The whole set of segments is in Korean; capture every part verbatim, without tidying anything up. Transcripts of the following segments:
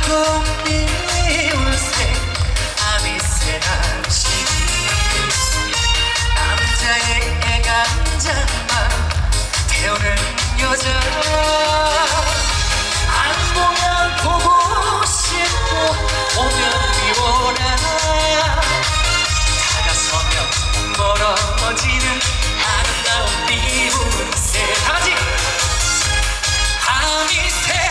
꽃미운새 아미새 당신이 남자의 애간장만 태우는 여자 안 보면 보고 싶고 오면 미워라 다가서면 멀어지는 아름다운 미운새 다같이 아미새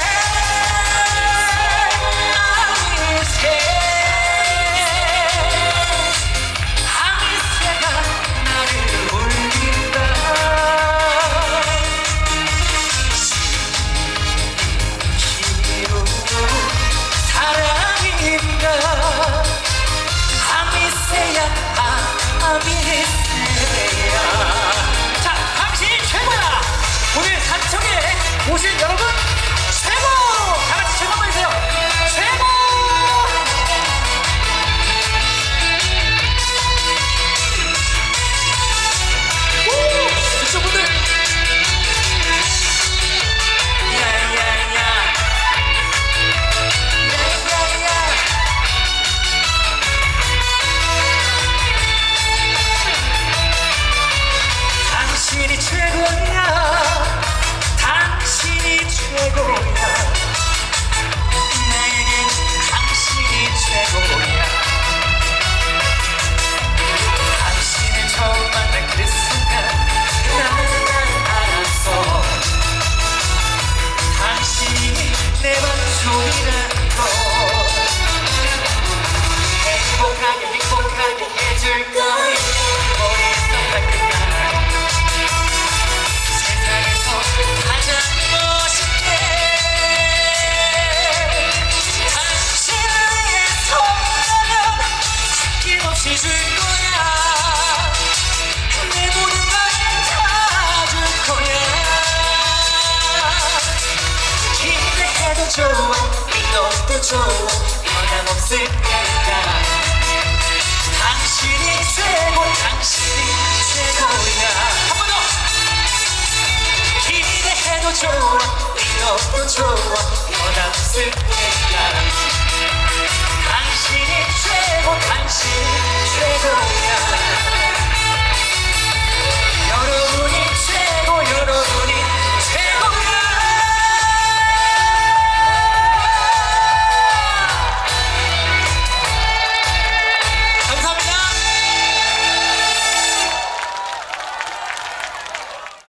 오신 여러분 최고! 다같이 최고 한번 해주세요. 최고! 오! 이쪽 분들 야야야 야야야 당신이 최고야 당신이 최고야 나에겐 당신이 최고야 당신을 처음 만난 그 순간 나는 알았어 당신이 내 방송이라는 걸 행복하게 행복하게 해줄 거야 머릿속 발끝까지 가장 멋있게 당신의 손을 아낌없이 줄 거야 내 모든 걸 다 줄 거야 기대해도 좋아 믿어도 좋아 변함없을 거야 당신이 최고 당신이 최고야 한 번 더 기대해도 좋아 믿어도 좋아 변함없을